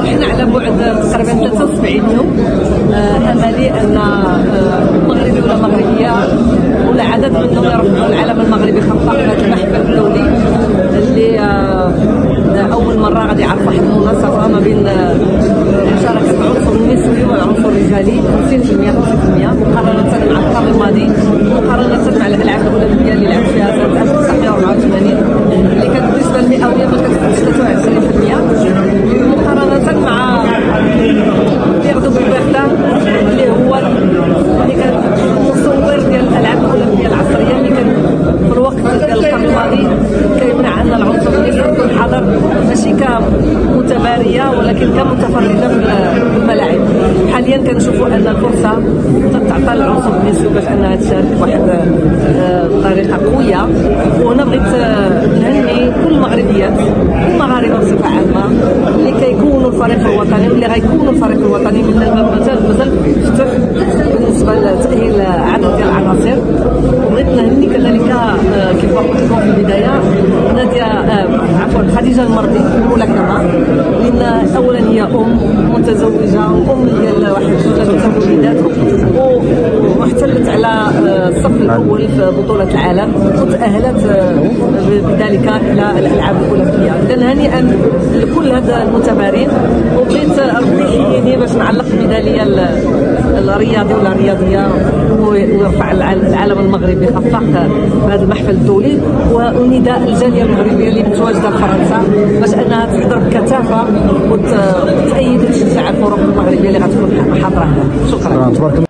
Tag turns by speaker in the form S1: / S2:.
S1: حنا على بعد تقريبا 73 يوم. املي ان مغربي ولا مغربيه ولا عدد منهم يرفضوا العلم المغربي خفاق في هذا المحفل الدولي اللي اول مره غادي يعرف واحد المناصفه ما بين مشاركه العنصر النسوي والعنصر الرجالي 50% 50% مقارنه مع القرن الماضي، مقارنه مع الالعاب الاولمبيه اللي لعب فيها سنه 1984 اللي كانت النسبه المئويه ما كتكونش 23%، مقارنه مع بيردو بيرتا اللي هو اللي كان المصور ديال الالعاب الاولمبيه العصريه اللي كان في الوقت ديال القرن الماضي كيمنع ان العنصر النسوي يكون حاضر ماشي كمتباريه ولكن كمتفرده في الملاعب. حاليا كنشوفوا ان الفرصه تعطى للعنصر النسوي باش انها تشارك بواحد بطريقه قويه. وهنا بغيت نهني كل المغربيات والمغاربه بصفه عامه اللي كيكونوا الفريق الوطني واللي غيكونوا الفريق الوطني من الباب مازال مفتوح بالنسبه لتاهيل عدد ديال العناصر. وبغيت نهني كذلك كيف قلت لكم في البدايه خديجه المرضي الملاكمه، لان اولا هي متزوجه ديال واحد جوج وليدات واحتلت على الصف الاول في بطوله العالم وتاهلت بذلك الى الالعاب الاولمبيه. اذا هنيئا لكل هذا المتمارين. وبغيت ربي يحييني باش نعلق ميداليه الرياضي ولا الرياضيه ويرفع العلم المغربي خفاق بهذا المحفل الدولي، ونداء الجاليه المغربيه اللي متواجده في فرنسا باش انها تحضر بكثافه وتأيد وتشجع الفرق المغربيه اللي غتكون حاضره. شكرا.